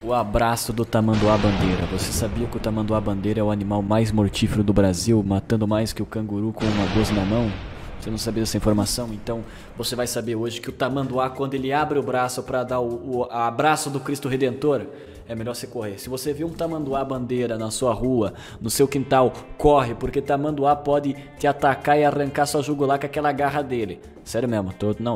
O abraço do tamanduá-bandeira. Você sabia que o tamanduá-bandeira é o animal mais mortífero do Brasil, matando mais que o canguru com uma 12 na mão? Você não sabia dessa informação? Então você vai saber hoje que o tamanduá, quando ele abre o braço para dar o abraço do Cristo Redentor, é melhor você correr. Se você vê um tamanduá-bandeira na sua rua, no seu quintal, corre, porque tamanduá pode te atacar e arrancar sua jugular com aquela garra dele. Sério mesmo,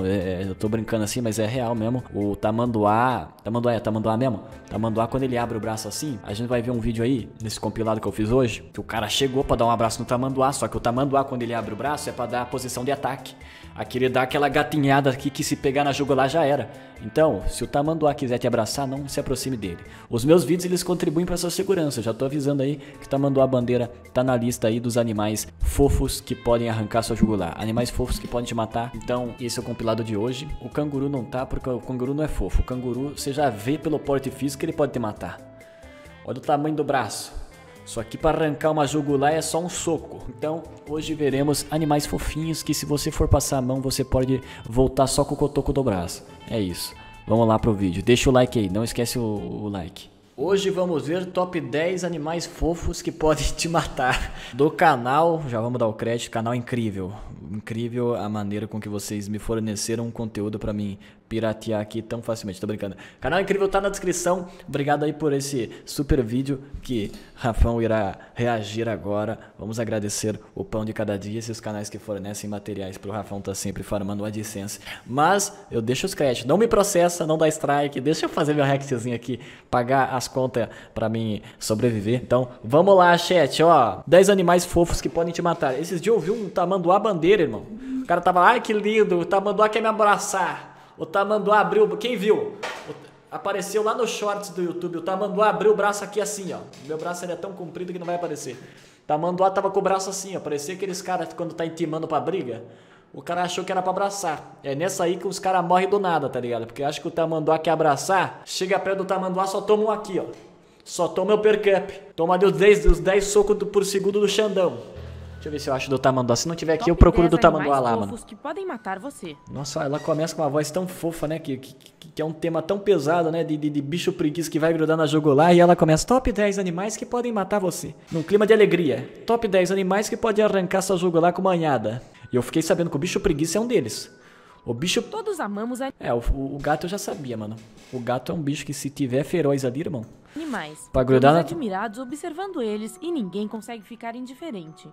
eu tô brincando assim, mas é real mesmo. O tamanduá mesmo. Tamanduá, quando ele abre o braço assim, a gente vai ver um vídeo aí, nesse compilado que eu fiz hoje, que o cara chegou pra dar um abraço no tamanduá, só que o tamanduá, quando ele abre o braço, é pra dar a posição de ataque. Aqui ele dá aquela gatinhada aqui que se pegar na jugular já era. Então, se o tamanduá quiser te abraçar, não se aproxime dele. Os meus vídeos, eles contribuem para sua segurança. Eu já tô avisando aí que o tamanduá-bandeira tá na lista aí dos animais fofos que podem arrancar sua jugular. Animais fofos que podem te matar. Então, esse é o compilado de hoje. O canguru não tá, porque o canguru não é fofo. O canguru, você já vê pelo porte físico que ele pode te matar. Olha o tamanho do braço. Só que para arrancar uma jugular é só um soco. Então, hoje veremos animais fofinhos que se você for passar a mão, você pode voltar só com o cotoco do braço. É isso. Vamos lá pro vídeo. Deixa o like aí, não esquece o like. Hoje vamos ver top 10 animais fofos que podem te matar. Do canal, já vamos dar o crédito, canal incrível. Incrível a maneira com que vocês me forneceram um conteúdo pra mim piratear aqui tão facilmente, tô brincando. Canal incrível tá na descrição, obrigado aí por esse super vídeo que Rafão irá reagir agora. Vamos agradecer o pão de cada dia, esses canais que fornecem materiais pro Rafão tá sempre farmando o AdSense. Mas eu deixo os créditos, não me processa, não dá strike, deixa eu fazer meu hackzinho aqui, pagar as contas pra mim sobreviver. Então vamos lá, chat, ó, 10 animais fofos que podem te matar. Esses dias eu vi um tamanduá-bandeira, irmão. O cara tava, ai que lindo, o tamanduá quer me abraçar. O tamanduá abriu, quem viu? Apareceu lá nos shorts do YouTube, o tamanduá abriu o braço aqui assim, ó. Meu braço ele é tão comprido que não vai aparecer. O tamanduá tava com o braço assim, ó. Parecia aqueles caras quando tá intimando pra briga. O cara achou que era pra abraçar. É nessa aí que os caras morrem do nada, tá ligado? Porque acho que o tamanduá quer abraçar, chega perto do tamanduá, só toma um aqui, ó. Só toma o percup. Toma ali os 10 socos por segundo do Xandão. Deixa eu ver se eu acho do tamanduá. Se não tiver aqui, eu procuro do tamanduá lá, mano. Que podem matar você. Nossa, ela começa com uma voz tão fofa, né? Que é um tema tão pesado, né? De bicho preguiça que vai grudar na jugular. E ela começa, top 10 animais que podem matar você. Num clima de alegria. Top 10 animais que podem arrancar sua jugular com manhada. E eu fiquei sabendo que o bicho preguiça é um deles. O bicho... Todos amamos o gato eu já sabia, mano. O gato é um bicho que se tiver feroz ali, irmão... animais. Pra grudar na... admirados observando eles e ninguém consegue ficar indiferente.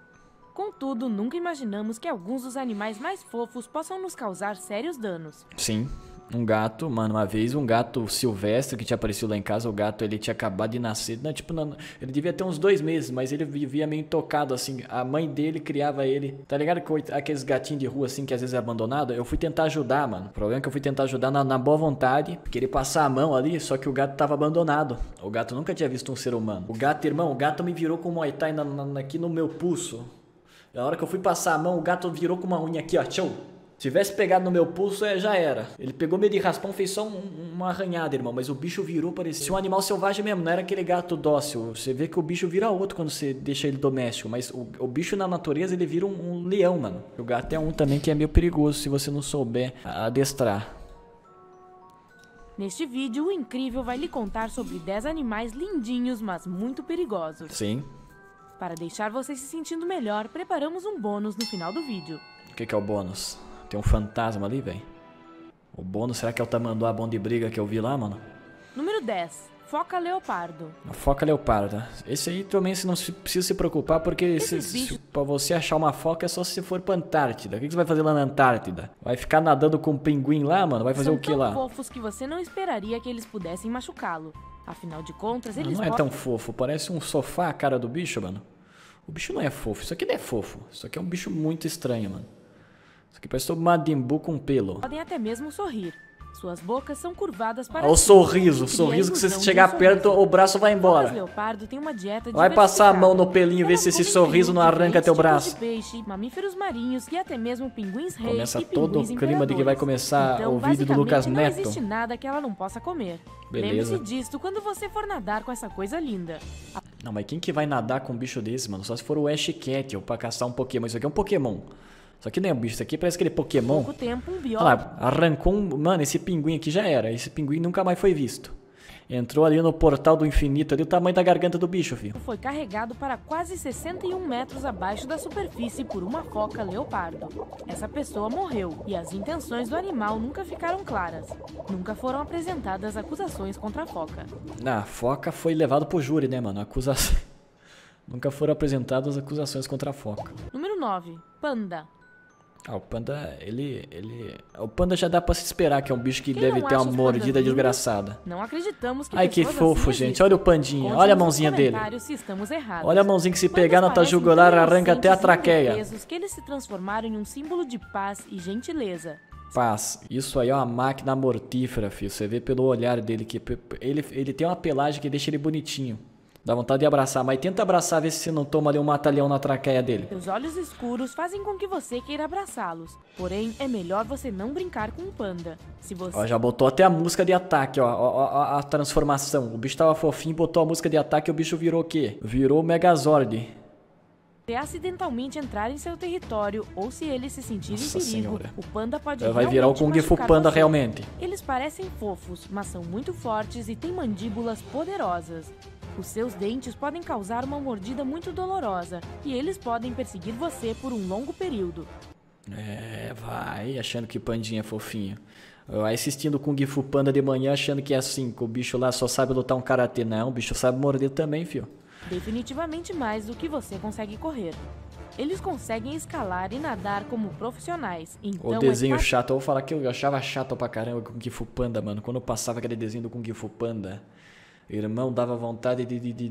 Contudo, nunca imaginamos que alguns dos animais mais fofos possam nos causar sérios danos. Sim, um gato, mano, uma vez um gato silvestre que tinha aparecido lá em casa, o gato ele tinha acabado de nascer, não, tipo, não, ele devia ter uns 2 meses, mas ele vivia meio intocado assim, a mãe dele criava ele, tá ligado que aqueles gatinhos de rua assim que às vezes é abandonado, eu fui tentar ajudar, mano, o problema é que eu fui tentar ajudar na boa vontade, querer passar a mão ali, só que o gato tava abandonado, o gato nunca tinha visto um ser humano, o gato, irmão, o gato me virou com um Muay Thai aqui no meu pulso. Na hora que eu fui passar a mão, o gato virou com uma unha aqui, ó, tchau. Se tivesse pegado no meu pulso, já era. Ele pegou meio de raspão, fez só uma arranhada, irmão. Mas o bicho virou, parecia um animal selvagem mesmo, não era aquele gato dócil. Você vê que o bicho vira outro quando você deixa ele doméstico. Mas o bicho na natureza, ele vira um leão, mano. O gato é um também que é meio perigoso se você não souber adestrar. Neste vídeo, o Incrível vai lhe contar sobre 10 animais lindinhos, mas muito perigosos. Sim. Para deixar você se sentindo melhor, preparamos um bônus no final do vídeo. O que é o bônus? Tem um fantasma ali, velho. O bônus, será que é o tamanduá bom de briga que eu vi lá, mano? Número 10. Foca leopardo. A foca leopardo. Esse aí também você não precisa se preocupar, porque pra você achar uma foca é só se for pra Antártida. O que você vai fazer lá na Antártida? Vai ficar nadando com um pinguim lá, mano? Vai fazer o que lá? São tão fofos que você não esperaria que eles pudessem machucá-lo. Afinal de contas, eles não é tão fofo, parece um sofá a cara do bicho, mano. O bicho não é fofo, isso aqui não é fofo. Isso aqui é um bicho muito estranho, mano. Isso aqui parece um Majin Buu com pelo. Podem até mesmo sorrir. Suas bocas são curvadas para o sorriso que se você chegar perto, o braço vai embora. Leopardo tem uma dieta vai passar a mão no pelinho, ver se esse sorriso não arranca teu braço. Peixe, mamíferos marinhos e até mesmo pinguins reis. Começa todo o clima de que vai começar o vídeo do Lucas Neto. Não existe nada que ela não possa comer. Beleza. Lembre-se disto quando você for nadar com essa coisa linda. Não, mas quem que vai nadar com um bicho desse, mano? Só se for o Ash Ketchum pra caçar um Pokémon. Isso aqui é um Pokémon. Isso aqui nem é um bicho, isso aqui parece aquele Pokémon. Pouco tempo, Olha lá, arrancou um... Mano, esse pinguim aqui já era. Esse pinguim nunca mais foi visto. Entrou ali no portal do infinito, ali o tamanho da garganta do bicho, filho. Foi carregado para quase 61 metros abaixo da superfície por uma foca leopardo. Essa pessoa morreu e as intenções do animal nunca ficaram claras. Nunca foram apresentadas acusações contra a foca. A foca foi levado pro júri, né, mano? Acusação. Nunca foram apresentadas acusações contra a foca. Número 9. Panda. O panda, O panda já dá pra se esperar que é um bicho que Quem deve não ter uma acha os mordida pandas desgraçada. Não acreditamos que Ai, que pessoas fofo, assim gente. existem. Olha o pandinha. Conte Olha a nos mãozinha dele. comentários se estamos errados. Olha a mãozinha que se Pandas pegar na tua parecem jugular tão arranca até a inocentes e traqueia. indefesos que eles se transformaram em um símbolo de paz e gentileza. Paz. Isso aí é uma máquina mortífera, filho. Você vê pelo olhar dele que ele tem uma pelagem que deixa ele bonitinho. Dá vontade de abraçar, mas tenta abraçar, ver se você não toma ali um mata-leão na traqueia dele. Seus olhos escuros fazem com que você queira abraçá-los. Porém, é melhor você não brincar com um panda. Se você... Ó, já botou até a música de ataque, ó, a transformação. O bicho tava fofinho, botou a música de ataque e o bicho virou o quê? Virou o Megazord. Se acidentalmente entrar em seu território ou se ele se sentir Nossa em perigo, senhora. o panda pode Vai virar o realmente Kung Fu machucar Panda você. realmente. Eles parecem fofos, mas são muito fortes e têm mandíbulas poderosas. Os seus dentes podem causar uma mordida muito dolorosa e eles podem perseguir você por um longo período. Vai, achando que pandinha é fofinho. Vai assistindo Kung Fu Panda de manhã achando que é assim, que o bicho lá só sabe lutar um karatê. Não, o bicho sabe morder também, fio. Definitivamente mais do que você consegue correr. Eles conseguem escalar e nadar como profissionais. Então O desenho chato, eu vou falar que eu achava chato pra caramba o Kung Fu Panda, mano. Quando eu passava aquele desenho do Kung Fu Panda, irmão, dava vontade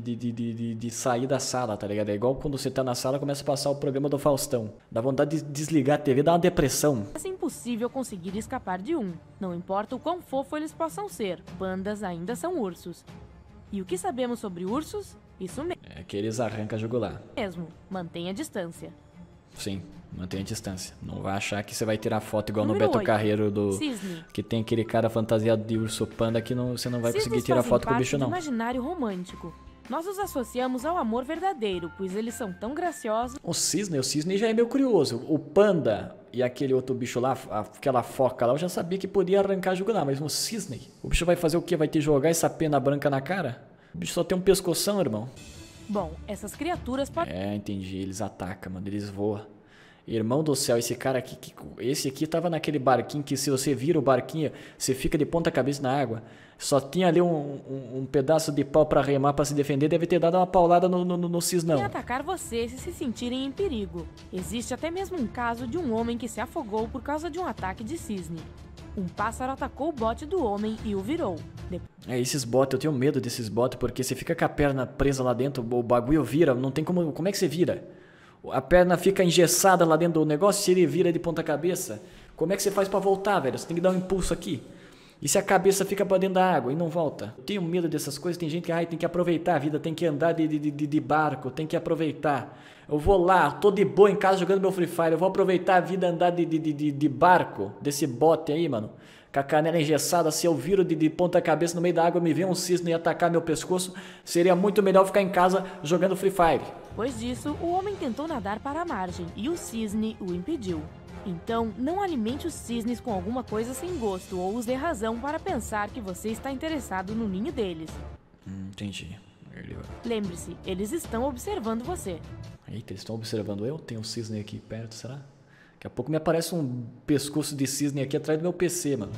de sair da sala, tá ligado? É igual quando você tá na sala e começa a passar o programa do Faustão. Dá vontade de desligar a TV, dá uma depressão. É impossível conseguir escapar de um. Não importa o quão fofo eles possam ser, pandas ainda são ursos. E o que sabemos sobre ursos? Isso É que eles arrancam a jugular. mesmo, mantenha a distância. Sim, mantenha a distância. Não vai achar que você vai tirar foto igual no Número Beto 8. Carreiro do... Cisne. Que tem aquele cara fantasiado de urso panda que você não vai conseguir Cisnes tirar fazem foto com o parte bicho, do não. imaginário romântico. Nós os associamos ao amor verdadeiro, pois eles são tão graciosos. O cisne já é meio curioso. O panda e aquele outro bicho lá, aquela foca lá, eu já sabia que podia arrancar a jugular, mas no cisne, o bicho vai fazer o quê? Vai te jogar essa pena branca na cara? O bicho só tem um pescoção, irmão. Bom, essas criaturas podem... Entendi. Eles atacam, mano. Eles voam. Irmão do céu, esse cara aqui, esse aqui tava naquele barquinho que se você vira o barquinho, você fica de ponta cabeça na água. Só tinha ali um pedaço de pau pra remar pra se defender, deve ter dado uma paulada no cisnão. atacar você se sentirem em perigo. Existe até mesmo um caso de um homem que se afogou por causa de um ataque de cisne. Um pássaro atacou o bote do homem e o virou. Esses botes, eu tenho medo desses botes, porque você fica com a perna presa lá dentro, o bagulho vira, não tem como é que você vira? A perna fica engessada lá dentro do negócio, se ele vira de ponta cabeça, como é que você faz pra voltar, velho? Você tem que dar um impulso aqui. E se a cabeça fica pra dentro da água e não volta? Eu tenho medo dessas coisas, tem gente que tem que aproveitar a vida, tem que andar de barco, tem que aproveitar. Eu vou lá, tô de boa em casa jogando meu Free Fire, eu vou aproveitar a vida andar de barco, desse bote aí, mano. Com a canela engessada, se eu viro de ponta cabeça no meio da água, me vê um cisne e atacar meu pescoço, seria muito melhor ficar em casa jogando Free Fire. Depois disso, o homem tentou nadar para a margem e o cisne o impediu. Então, não alimente os cisnes com alguma coisa sem gosto ou os dê razão para pensar que você está interessado no ninho deles. Entendi. Lembre-se, eles estão observando você. Eita, eles estão observando eu? Tem um cisne aqui perto, será? Daqui a pouco me aparece um pescoço de cisne aqui atrás do meu PC, mano.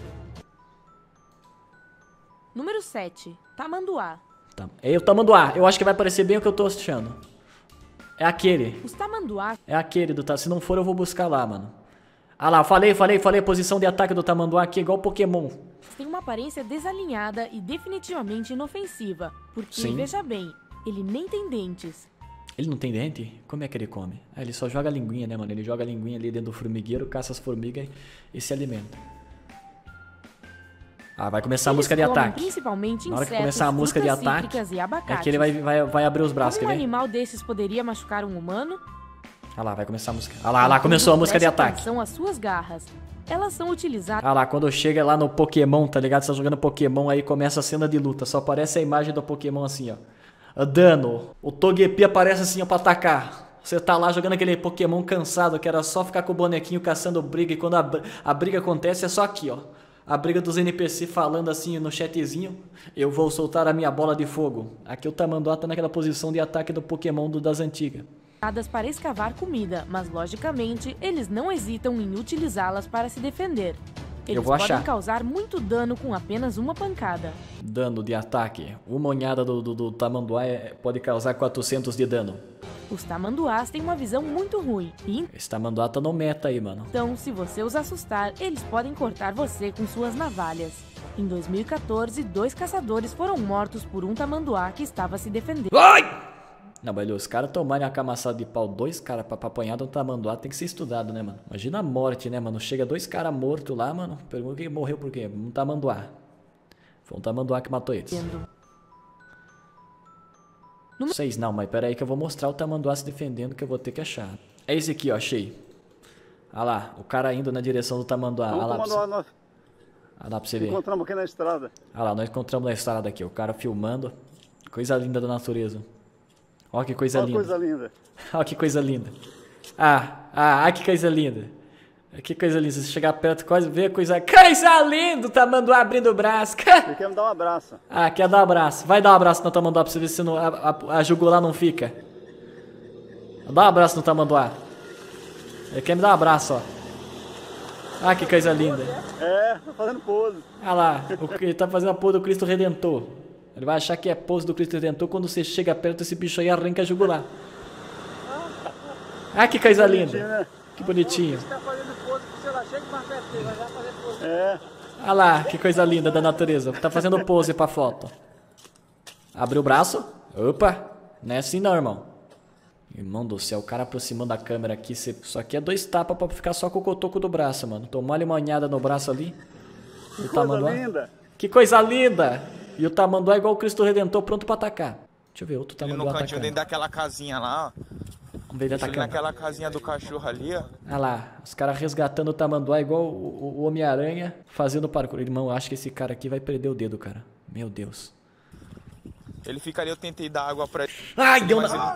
Número 7. Tamanduá. É o tamanduá. Eu acho que vai parecer bem o que eu tô achando. É aquele. Os tamanduás É aquele do... Se não for, eu vou buscar lá, mano. Ah lá, falei. A posição de ataque do tamanduá aqui é igual Pokémon. têm uma aparência desalinhada e definitivamente inofensiva. Porque, Sim. veja bem, ele nem tem dentes. Ele não tem dente? Como é que ele come? Ah, ele só joga a linguinha, né, mano? Ele joga a linguinha ali dentro do formigueiro, caça as formigas e se alimenta. Ah, vai começar a Eles música de comem ataque. Principalmente Na hora que insetos, começar a música de frutas ataque, cítricas e abacates. É que ele vai abrir os braços, Como quer um ver? animal desses poderia machucar um humano? Ah lá, vai começar a música. Ah lá, começou a música de Preste ataque. atenção às suas garras. Elas são utilizadas Ah lá, quando chega lá no Pokémon, tá ligado? Você tá jogando Pokémon, aí começa a cena de luta. Só aparece a imagem do Pokémon assim, ó. Dano. O Togepi aparece assim, ó, pra atacar. Você tá lá jogando aquele Pokémon cansado, que era só ficar com o bonequinho caçando briga. E quando a briga acontece, é só aqui, ó. A briga dos NPC falando assim no chatzinho. Eu vou soltar a minha bola de fogo. Aqui o tamanduá tá naquela posição de ataque do Pokémon das antigas. Para escavar comida, mas logicamente eles não hesitam em utilizá-las para se defender. Eles podem causar muito dano com apenas uma pancada. Dano de ataque. Uma onhada do tamanduá pode causar 400 de dano. Os tamanduás têm uma visão muito ruim. Esse tamanduá tá no meta aí, mano. Então, se você os assustar, eles podem cortar você com suas navalhas. Em 2014, 2 caçadores foram mortos por um tamanduá que estava se defendendo. Ai! Não, mas os caras tomarem uma camaçada de pau, 2 caras pra apanhar de um tamanduá, tem que ser estudado, né, mano? Imagina a morte, né, mano? Chega 2 caras mortos lá, mano. Pergunta quem morreu por quê? Um tamanduá. Foi um tamanduá que matou eles. Não sei não, mas pera aí que eu vou mostrar o tamanduá se defendendo que eu vou ter que achar. É esse aqui, ó, achei. Olha lá, o cara indo na direção do tamanduá. Olha lá, olha lá pra você ver. Encontramos aqui na estrada. Olha lá, nós encontramos na estrada aqui, o cara filmando. Coisa linda da natureza. Olha que coisa linda. Coisa linda. Olha que coisa linda. Que coisa linda. Que coisa linda. Se você chegar perto, quase vê a coisa. Coisa linda! O tamanduá abrindo o braço. Ele quer me dar um abraço. Quer dar um abraço. Vai dar um abraço no tamanduá pra você ver se a jugular não fica. Dá um abraço no tamanduá. Ele quer me dar um abraço, ó. Que coisa linda. Tá fazendo pose. Olha lá, ele tá fazendo a pose do Cristo Redentor. Ele vai achar que é pose do Cristo Redentor quando você chega perto, esse bicho aí arranca a jugular. Que coisa linda. Né? Que bonitinho. Você tá fazendo pose, sei lá, chega mais perto dele, vai fazer pose. Olha lá, que coisa linda da natureza. Tá fazendo pose pra foto. Abriu o braço. Opa, não é assim não, irmão. Irmão do céu, o cara aproximando da câmera aqui. Só aqui é 2 tapas pra ficar só com o cotoco do braço, mano. Tomou-lhe uma manhada no braço ali. Que coisa linda. Que coisa linda. E o tamanduá é igual o Cristo Redentor, pronto pra atacar. Deixa eu ver, outro tamanduá atacando. No cantinho dentro daquela casinha lá, ó. Vamos ver ele atacando. Naquela casinha do cachorro ali, ó. Olha lá, os caras resgatando o tamanduá igual o Homem-Aranha fazendo parkour. Irmão, eu acho que esse cara aqui vai perder o dedo, cara. Meu Deus. Ele fica ali, eu tentei dar água pra ele. Deu na...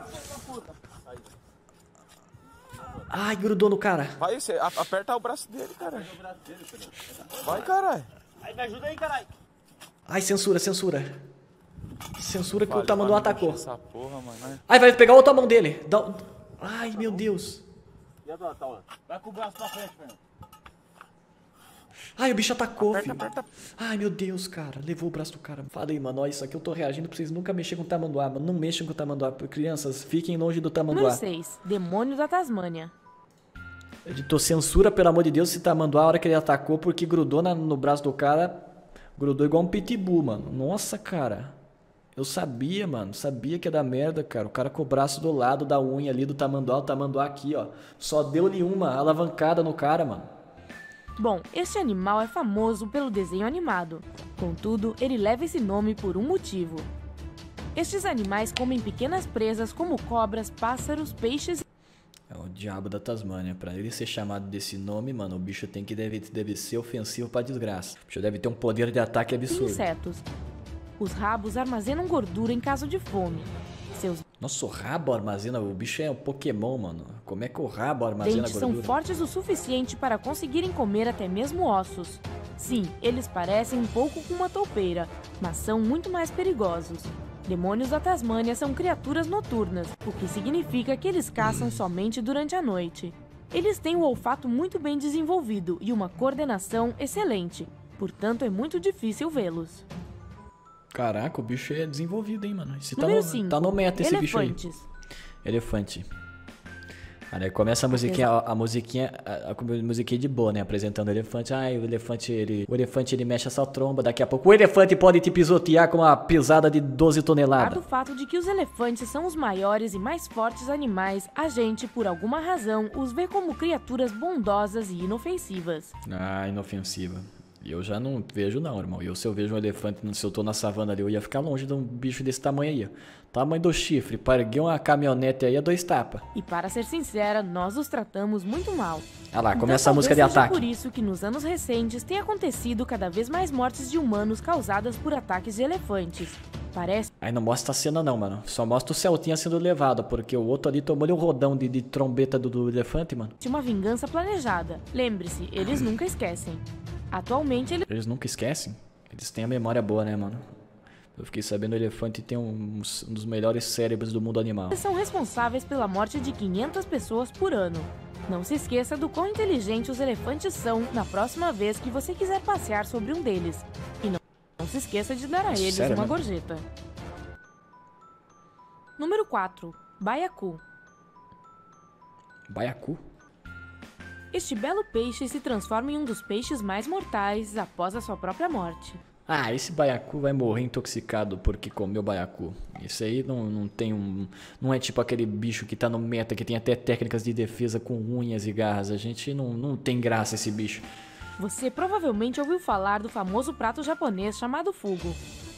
grudou no cara. Vai, você aperta o braço dele, cara. Vai, caralho. Aí, me ajuda aí, caralho. Censura. Censura que o tamanduá atacou. Essa porra, mano. Vai pegar a outra mão dele. Meu Deus. Vai com o braço pra frente, Fernando. O bicho atacou, aperta. filho. Meu Deus, cara. Levou o braço do cara. Falei, mano, isso aqui eu tô reagindo pra vocês nunca mexerem com o tamanduá, mano. Não mexam com o tamanduá. Crianças, fiquem longe do tamanduá. Número 6. Demônio da Tasmânia. Editor, censura, pelo amor de Deus, esse tamanduá a hora que ele atacou, porque grudou no braço do cara. Grudou igual um pitbull, mano. Nossa, cara. Eu sabia, mano. Sabia que ia dar merda, cara. O cara com o braço do lado da unha ali do tamanduá. O tamanduá aqui, ó. Só deu-lhe uma alavancada no cara, mano. Bom, este animal é famoso pelo desenho animado. Contudo, ele leva esse nome por um motivo. Estes animais comem pequenas presas como cobras, pássaros, peixes... É o diabo da Tasmânia. Pra ele ser chamado desse nome, mano, o bicho deve ser ofensivo pra desgraça. O bicho deve ter um poder de ataque absurdo. Insetos. Os rabos armazenam gordura em caso de fome. Nossa, o rabo armazena... O bicho é um Pokémon, mano. Como é que o rabo armazena dentes gordura? São fortes o suficiente para conseguirem comer até mesmo ossos. Sim, eles parecem um pouco com uma toupeira, mas são muito mais perigosos. Demônios da Tasmânia são criaturas noturnas, o que significa que eles caçam somente durante a noite. Eles têm um olfato muito bem desenvolvido e uma coordenação excelente, portanto é muito difícil vê-los. Caraca, o bicho é desenvolvido, hein, mano. Esse Número 5. Tá no meta esse Elefantes. bicho aí. Elefante. Aí começa a musiquinha de boa, né? Apresentando o elefante. O elefante ele mexe essa tromba. Daqui a pouco o elefante pode te pisotear com uma pisada de 12 toneladas. Do fato de que os elefantes são os maiores e mais fortes animais, a gente, por alguma razão, os vê como criaturas bondosas e inofensivas. Inofensiva. Eu já não vejo não, irmão. Se eu vejo um elefante, se eu tô na savana ali, eu ia ficar longe de um bicho desse tamanho aí, ó. Tamanho do chifre. Parguei uma caminhonete aí a 2 tapas. E para ser sincera, nós os tratamos muito mal. Olha lá, começa a música de ataque. Por isso que nos anos recentes tem acontecido cada vez mais mortes de humanos causadas por ataques de elefantes. Parece Aí não mostra a cena não, mano. Só mostra o Celtinha sendo levado, porque o outro ali tomou-lhe um rodão de trombeta do elefante, mano. uma vingança planejada. Lembre-se, eles nunca esquecem. Atualmente, Eles nunca esquecem. Eles têm a memória boa, né, mano? Eu fiquei sabendo que o elefante tem um dos melhores cérebros do mundo animal. eles são responsáveis pela morte de 500 pessoas por ano. Não se esqueça do quão inteligentes os elefantes são na próxima vez que você quiser passear sobre um deles. E não se esqueça de dar a eles Sério, uma mano? gorjeta. Número 4. Baiacu. Baiacu? Este belo peixe se transforma em um dos peixes mais mortais após a sua própria morte. Ah, esse baiacu vai morrer intoxicado porque comeu baiacu. Isso aí não tem um... Não é tipo aquele bicho que tá no meta, que tem até técnicas de defesa com unhas e garras. A gente não tem graça esse bicho. Você provavelmente ouviu falar do famoso prato japonês chamado fugu.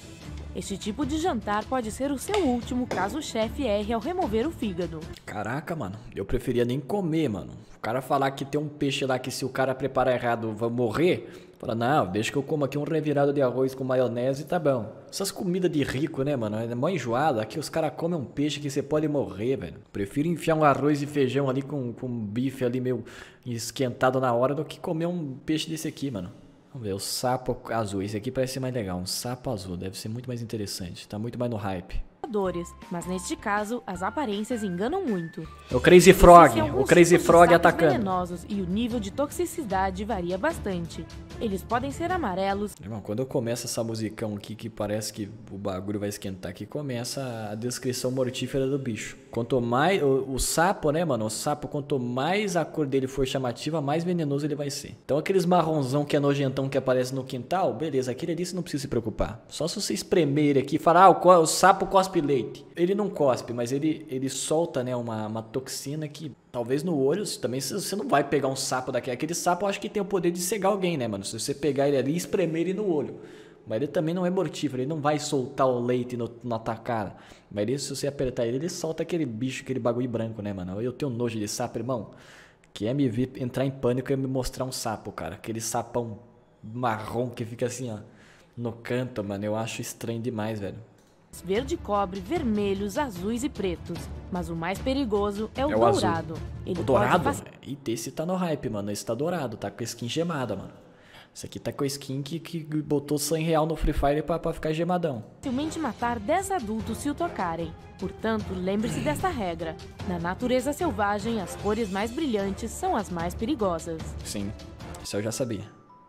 Este tipo de jantar pode ser o seu último caso o chefe erre ao remover o fígado. Caraca, mano. Eu preferia nem comer, mano. O cara falar que tem um peixe lá que se o cara preparar errado vai morrer... Fala, não, deixa que eu como aqui um revirado de arroz com maionese e tá bom. Essas comidas de rico, né, mano? É mó enjoado. Aqui os caras comem um peixe que você pode morrer, velho. Prefiro enfiar um arroz e feijão ali com bife ali meio esquentado na hora do que comer um peixe desse aqui, mano. Vamos ver, o sapo azul. Esse aqui parece ser mais legal. Um sapo azul. Deve ser muito mais interessante. Tá muito mais no hype. Mas neste caso, as aparências enganam muito. O Crazy Frog. Existem O alguns Crazy tipos de Frog sapos atacando. venenosos e o nível de toxicidade varia bastante. Eles podem ser amarelos, Irmão, quando eu começo essa musicão aqui que parece que o bagulho vai esquentar aqui, começa a descrição mortífera do bicho. Quanto mais... O sapo, né, mano? O sapo, quanto mais a cor dele for chamativa, mais venenoso ele vai ser. Então aqueles marronzão que é nojentão que aparece no quintal, beleza, aquele ali você não precisa se preocupar. Só se você espremer ele aqui e falar, ah, o sapo cospe leite. Ele não cospe, mas ele solta, né, uma toxina que... Talvez no olho, também você não vai pegar um sapo daquele. Aquele sapo eu acho que tem o poder de cegar alguém, né, mano? Se você pegar ele ali e espremer ele no olho. Mas ele também não é mortífero, ele não vai soltar o leite na tua cara. Mas ele, se você apertar ele solta aquele bicho, aquele bagulho branco, né, mano? Eu tenho nojo de sapo, irmão. Quem é me ver entrar em pânico é me mostrar um sapo, cara. Aquele sapão marrom que fica assim, ó, no canto, mano. Eu acho estranho demais, velho. verde cobre, vermelhos, azuis e pretos. Mas o mais perigoso é o É o azul. dourado. Ele O dourado? pode Eita, esse tá no hype, mano. Esse tá dourado, tá com a skin gemada, mano. Esse aqui tá com a skin que botou R$100 no Free Fire pra ficar gemadão. facilmente matar 10 adultos se o tocarem. Portanto, lembre-se desta regra. Na natureza selvagem, as cores mais brilhantes são as mais perigosas. Sim, isso eu já sabia.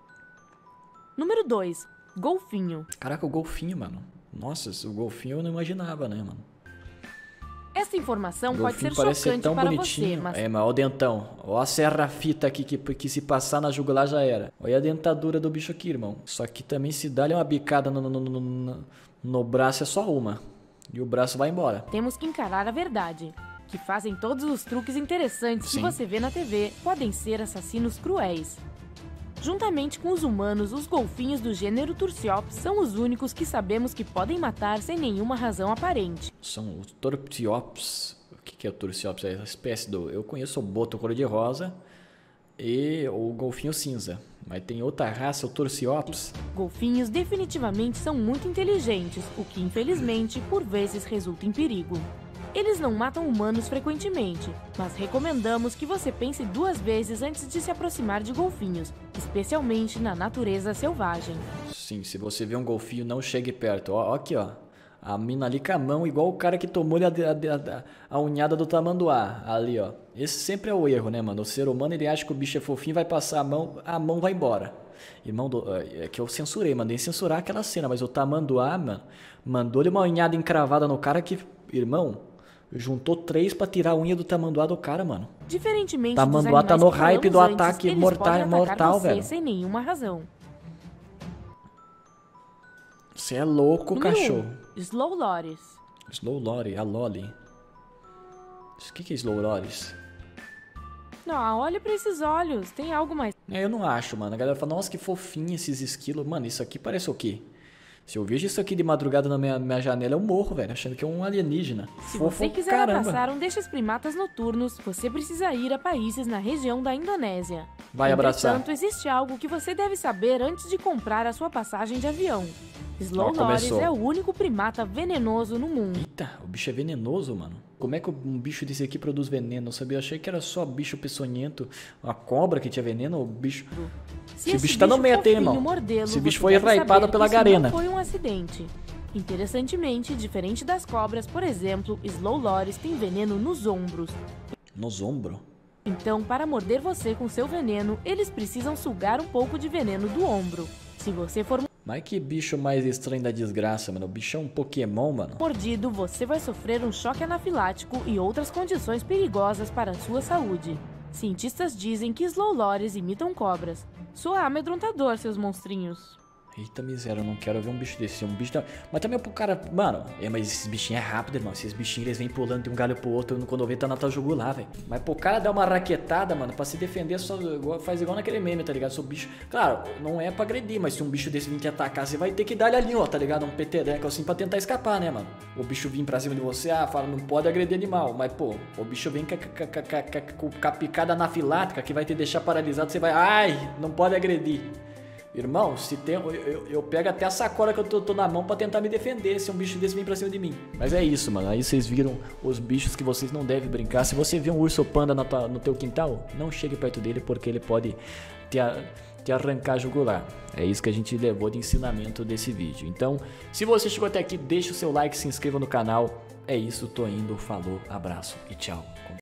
Número 2. Golfinho. Caraca, o golfinho, mano. Nossa, o golfinho eu não imaginava, né, mano? Essa informação O pode ser golfinho parece ser chocante tão para bonitinho. você, mas É, mas ó o dentão. Ó a serra-fita aqui que se passar na jugular já era. Olha a dentadura do bicho aqui, irmão. Só que também se dá-lhe uma bicada no braço é só uma. E o braço vai embora. temos que encarar a verdade. Que fazem todos os truques interessantes Sim. que você vê na TV podem ser assassinos cruéis. Juntamente com os humanos, os golfinhos do gênero Tursiops são os únicos que sabemos que podem matar sem nenhuma razão aparente. São os Tursiops. O que é o Tursiops? É uma espécie do... Eu conheço o boto cor-de-rosa e o golfinho cinza. Mas tem outra raça, o Tursiops. Golfinhos definitivamente são muito inteligentes, o que infelizmente por vezes resulta em perigo. Eles não matam humanos frequentemente, mas recomendamos que você pense 2 vezes antes de se aproximar de golfinhos, especialmente na natureza selvagem. Sim, se você vê um golfinho, não chegue perto. Ó, aqui, ó. A mina ali com a mão, igual o cara que tomou a unhada do tamanduá. Ali, ó. Esse sempre é o erro, né, mano? O ser humano, ele acha que o bicho é fofinho, vai passar a mão vai embora. Irmão, é que eu censurei, mandei censurar aquela cena, mas o tamanduá, mano, mandou-lhe uma unhada encravada no cara que, irmão, juntou 3 pra tirar a unha do tamanduá do cara, mano. Diferentemente Tamanduá dos tá animais no que hype do falamos antes, ataque eles mortal, podem atacar você velho. sem nenhuma razão. Você é louco, Número cachorro. 1. Slow Loris. Slow Lori, a Loli. O que é Slow Loris? Não, olha pra esses olhos, tem algo mais. Eu não acho, mano. A galera fala, nossa, que fofinho esses esquilos. Mano, isso aqui parece o quê? Se eu vejo isso aqui de madrugada na minha janela, eu morro, velho, achando que é um alienígena. Se você quiser abraçar um destes primatas noturnos, você precisa ir a países na região da Indonésia. Vai abraçar. Entretanto, existe algo que você deve saber antes de comprar a sua passagem de avião. Slow Loris é o único primata venenoso no mundo. Eita, o bicho é venenoso, mano. Como é que um bicho desse aqui produz veneno? Eu sabia, eu achei que era só bicho peçonhento, uma cobra que tinha veneno, o bicho... Se esse bicho tá no meio, irmão. Esse bicho foi raipado pela garena. Foi um acidente. Interessantemente, diferente das cobras, por exemplo, Slow Loris tem veneno nos ombros. Nos ombros? Então, para morder você com seu veneno, eles precisam sugar um pouco de veneno do ombro. Se você for Mas que bicho mais estranho da desgraça, mano. O bicho é um Pokémon, mano. mordido, você vai sofrer um choque anafilático e outras condições perigosas para a sua saúde. Cientistas dizem que Slow Loris imitam cobras. Soa amedrontador, seus monstrinhos. Eita miséria, eu não quero ver um bicho desse. Um bicho da... Mas também pro cara... Mano, mas esses bichinhos é rápido, irmão. Esses bichinhos, eles vêm pulando de um galho pro outro. Quando eu ver, tá na tua jugular, velho. Mas pro cara dar uma raquetada, mano, pra se defender, só faz igual naquele meme, tá ligado? Se o bicho... Claro, não é pra agredir, mas se um bicho desse vir te atacar, você vai ter que dar ele ali, ó, tá ligado? Um petereco assim pra tentar escapar, né, mano? O bicho vir pra cima de você, fala, não pode agredir animal. Mas, pô, o bicho vem com a picada anafilática que vai te deixar paralisado. Você vai... Ai, não pode agredir. Irmão, se tem, eu pego até a sacola que eu tô na mão pra tentar me defender se um bicho desse vem pra cima de mim. Mas é isso, mano. Aí vocês viram os bichos que vocês não devem brincar. Se você vê um urso panda no teu quintal, não chegue perto dele porque ele pode te arrancar a jugular. É isso que a gente levou de ensinamento desse vídeo. Então, se você chegou até aqui, deixa o seu like, se inscreva no canal. É isso, tô indo, falou, abraço e tchau.